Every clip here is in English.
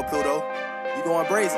jail pill though. You going brazen.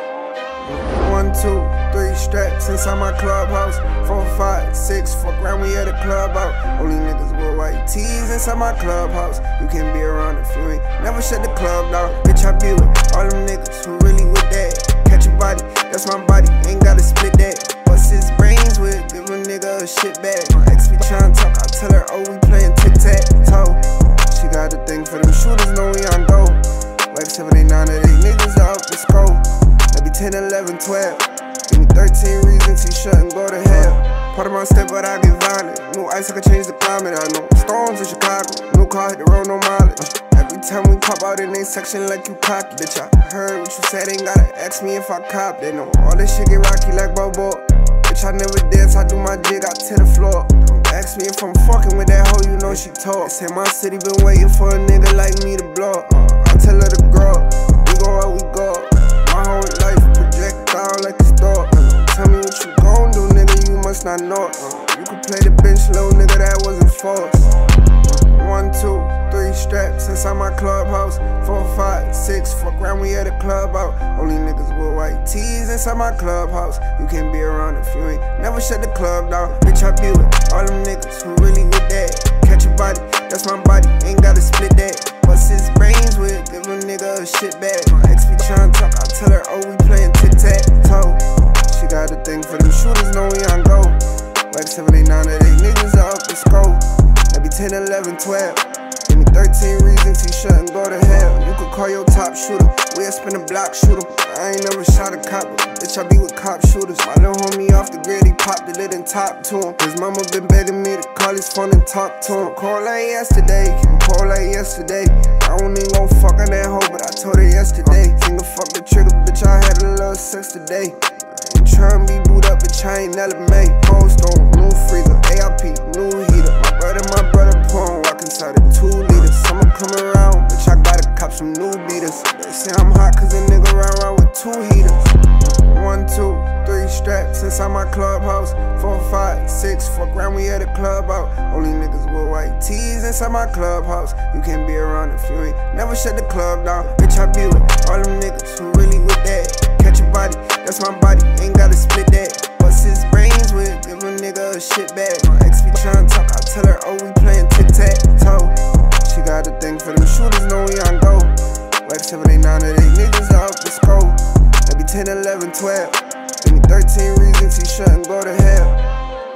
1, 2, 3 straps inside my clubhouse. 4, 5, 6, fuck around, we at a club out. Only niggas with white tees inside my clubhouse. You can't be around if you ain't never shut the club down. Bitch, I be with all them niggas who really with that. Catch a body, that's my body, ain't gotta split that. Bust his brains with, give a nigga a shit bag. My ex be tryna talk, I tell her, oh, we playin' tic-tac-toe. She got a thing for them shooters, know we on go. Like 7, 8, 9 of these niggas out the scope. Maybe 10, 11, 12. Give me 13 reasons he shouldn't go to hell. Part of my step, but I get violent. New ice, I can change the climate. I know storms in Chicago. New car hit the road, no mileage. Every time we pop out in they section like you cocky. Bitch, I heard what you said, ain't gotta ask me if I cop. They know all this shit get rocky like Bobo. Bitch, I never dance, I do my jig out to the floor. Don't ask me if I'm fucking with that hoe, you know she talk. Say my city been waiting for a nigga like me to blow up. I tell her to grow up. We go out, we go up. My whole life projectile like a store. Tell me what you gon' do, nigga, you must not know it. You can play the bench, little nigga, that wasn't forced. 1, 2, 3 straps inside my clubhouse. 4, 5, 6, fuck around, we at a club out. Only niggas with white tees inside my clubhouse. You can't be around if you ain't never shut the club down. Bitch, I be with all them niggas who really with that. Catch a body, that's my body, ain't gotta split that. Bust his brains with, give a nigga a shit bag. My ex be tryna talk, I tell her, oh, we playin' tic-tac-toe. She got a thing for them shooters, know we on go. Like 7, 8, 9 of these niggas out the scope. Maybe 10, 11, 12. Give me 13 reasons he shouldn't go to hell. You could call your top shooter. We'll spin a block, shoot him. I ain't never shot a cop, but bitch, I be with cop shooters. My little homie off the grid, he popped the lid and talked to him. His mama been begging me to call his phone and talk to him. Call like yesterday, call like yesterday. I don't even gon' fuck on that hoe, but I told her yesterday. Finger fuck the trigger, bitch, I had a little sex today. I ain't tryna be booed up, bitch, I ain't never made. Cold stone, new freezer, ARP, new heater. My brother porn, walk inside of 2 liters. Summer come around, bitch, I gotta cop some new beaters. They say I'm hot cause a nigga round with 2 heaters. 1, 2, 3 straps inside my clubhouse. 4, 5, 6, fuck around, we at a club out. Only niggas with white tees inside my clubhouse. You can't be around if you ain't never shut the club down. Bitch, I be with all them niggas who really with that. Catch a body, that's my body, ain't gotta split that. Bust his brains with, give a nigga a shit bag. My ex be tryna talk, I tell her, oh, we playin' tic-tac-toe. She got a thing for them shooters, know we on go. Like 7, 8, 9 of these niggas out the scope. Maybe 10, 11, 12. Give me 13 reasons he shouldn't go to hell.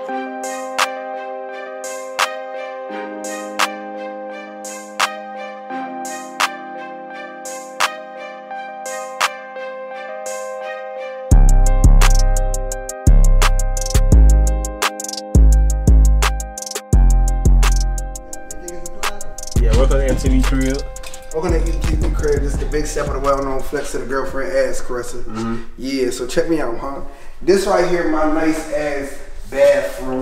Welcome to MTV Crib. Welcome to MTV Crib. This is the big step of the well-known flex to the girlfriend ass caresser. Yeah, so check me out, huh? This right here, my nice ass bathroom.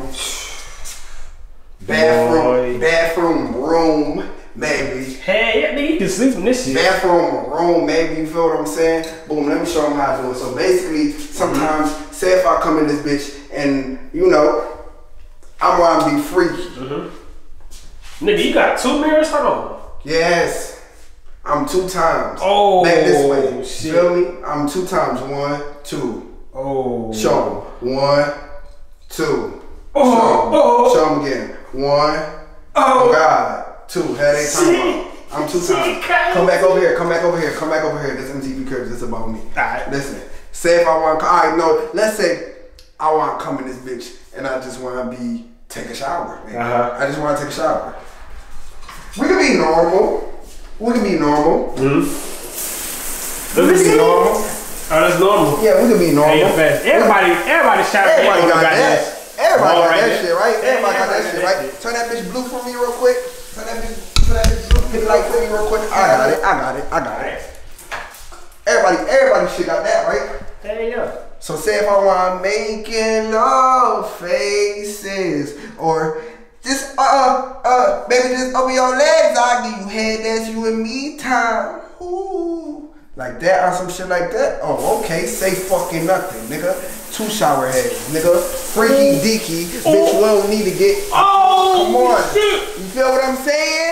Bathroom room, maybe. Hey, yeah, nigga, you can sleep in this shit. Bathroom room, maybe. You feel what I'm saying? Boom. Let me show them how to do it. So basically, sometimes, say if I come in this bitch and you know, I want to be freaky. Nigga, you got 2 mirrors? Hold on. Yes. I'm 2 times. Oh, back this way. Shit. Feel me? I'm 2 times. 1, 2. Oh. Show 'em. 1, 2. Oh. Show 'em again. 1. Oh God. 2. Headache time. I'm 2 times. Come back over here. Come back over here. Come back over here. This MTV Cribs. This about me. Alright. Listen. Say if I want to. Alright, no. Let's say I want to come in this bitch and I just want to take a shower. I just want to take a shower. We can be normal. We can be normal. We can be normal. Oh, that's normal. Yeah, we can be normal. Everybody shot. Everybody got that. Everybody got that shit, right? Everybody got that shit, right? Turn that bitch blue for me real quick. Turn that bitch blue. Hit the light for me real quick. I got it. Everybody shit got that, right? Hey, yeah. So say if I want making love faces or just baby, just open your legs, I'll give you head, that's you and me time. Ooh. Like that or some shit like that? Oh, okay, say fucking nothing, nigga. 2 shower heads, nigga. Freaky deaky, bitch, we don't need to get. Oh, come on. Shit. You feel what I'm saying?